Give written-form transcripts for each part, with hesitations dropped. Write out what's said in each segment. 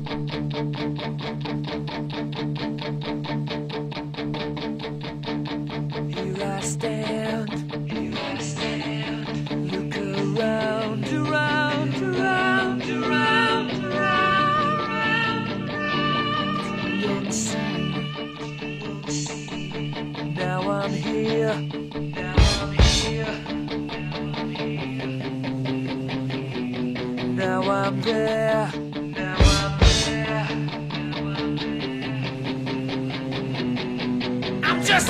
Here I stand, look around, around, around, around, around. You won't see. Now I'm here, now I'm here, now I'm there, now I'm there. I'm just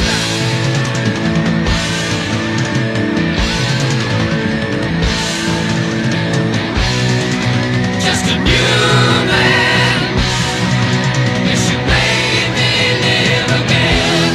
a new man. Yes, you made me live again.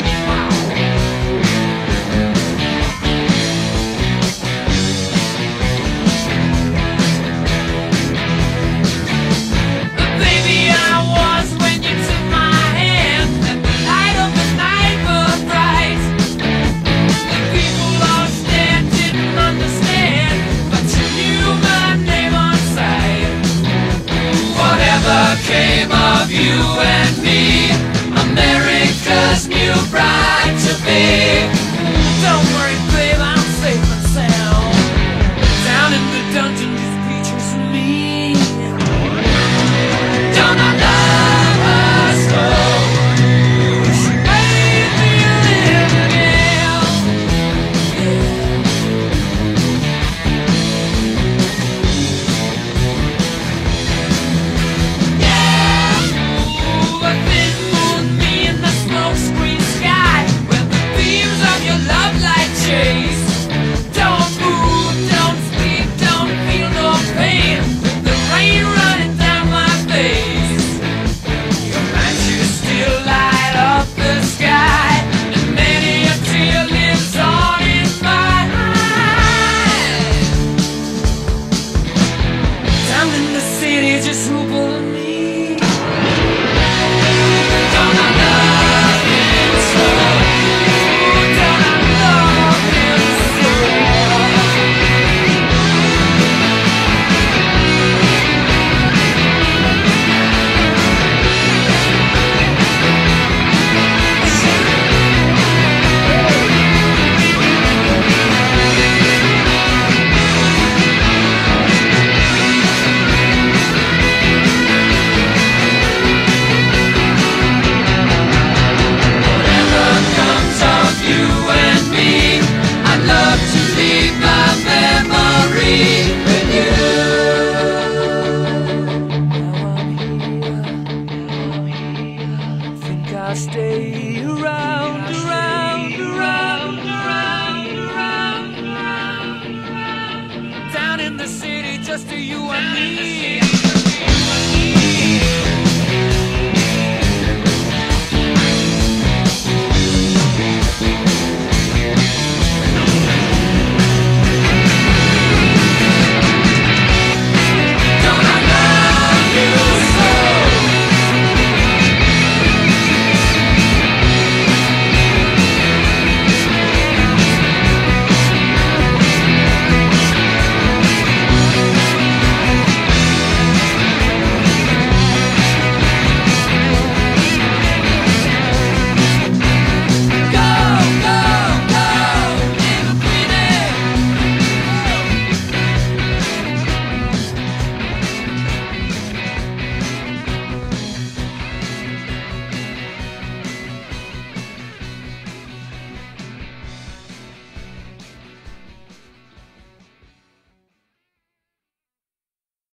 The baby I was when you took my hand, and the light of the night was bright. The people all stared, didn't understand, but you knew my name on sight. Whatever came of you and me, America's new bride to be. Don't worry, babe, I'm safe and sound. Down in the dungeon, just pictures of me. Don't I love her so? She made me live again. Yeah. Ooh, a thin moon, me in the smoke screen sky, where the beams of your love light chase. Don't move, don't speak, don't feel no pain. The rain running down my face. Your matches still light up the sky, and many a tear lives on in my eyes. Down in the city, just hope on me. Don't I love him so? Don't I love him so? Whatever comes of you and me, I'd love to leave my memory with you. Think I'll stay around, around, around, around, around, around. Down in the city, just to you and me.